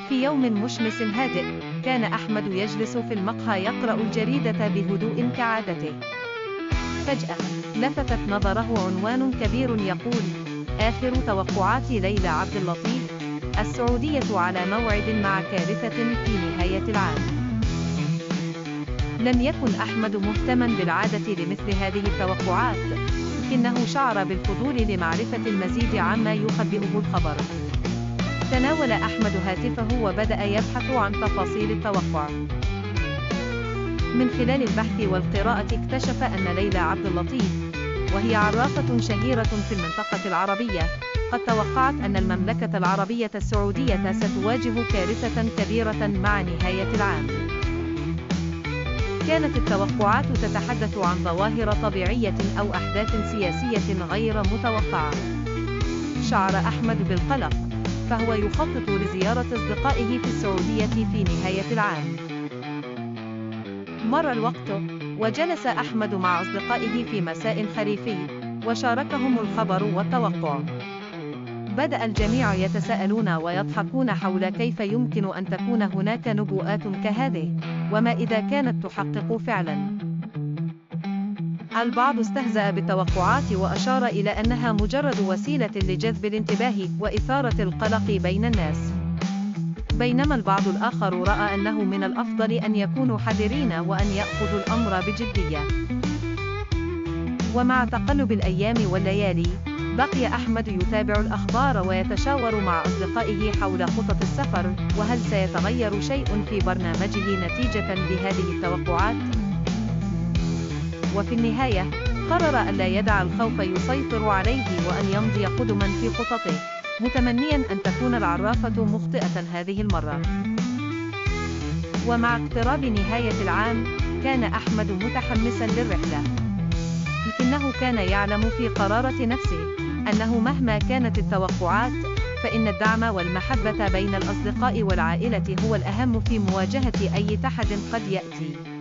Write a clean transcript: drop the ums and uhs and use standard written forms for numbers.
في يوم مشمس هادئ، كان أحمد يجلس في المقهى يقرأ الجريدة بهدوء كعادته. فجأة، لفتت نظره عنوان كبير يقول: آخر توقعات ليلى عبد اللطيف، السعودية على موعد مع كارثة في نهاية العام. لم يكن أحمد مهتما بالعادة لمثل هذه التوقعات، لكنه شعر بالفضول لمعرفة المزيد عما يخبئه الخبر. تناول أحمد هاتفه وبدأ يبحث عن تفاصيل التوقع. من خلال البحث والقراءة اكتشف أن ليلى عبد اللطيف، وهي عرافة شهيرة في المنطقة العربية، قد توقعت أن المملكة العربية السعودية ستواجه كارثة كبيرة مع نهاية العام. كانت التوقعات تتحدث عن ظواهر طبيعية أو أحداث سياسية غير متوقعة. شعر أحمد بالقلق، فهو يخطط لزيارة أصدقائه في السعودية في نهاية العام. مر الوقت، وجلس أحمد مع أصدقائه في مساء خريفي، وشاركهم الخبر والتوقع. بدأ الجميع يتساءلون ويضحكون حول كيف يمكن أن تكون هناك نبوءات كهذه، وما إذا كانت تحقق فعلاً. البعض استهزأ بالتوقعات وأشار إلى أنها مجرد وسيلة لجذب الانتباه وإثارة القلق بين الناس، بينما البعض الآخر رأى أنه من الأفضل أن يكونوا حذرين وأن يأخذوا الأمر بجدية. ومع تقلب الأيام والليالي، بقي أحمد يتابع الأخبار ويتشاور مع أصدقائه حول خطط السفر، وهل سيتغير شيء في برنامجه نتيجة لهذه التوقعات؟ وفي النهاية، قرر ألا يدع الخوف يسيطر عليه وأن يمضي قدما في خططه، متمنيا أن تكون العرافة مخطئة هذه المرة. ومع اقتراب نهاية العام، كان أحمد متحمسا للرحلة، لكنه كان يعلم في قرارة نفسه أنه مهما كانت التوقعات، فإن الدعم والمحبة بين الأصدقاء والعائلة هو الأهم في مواجهة أي تحدي قد يأتي.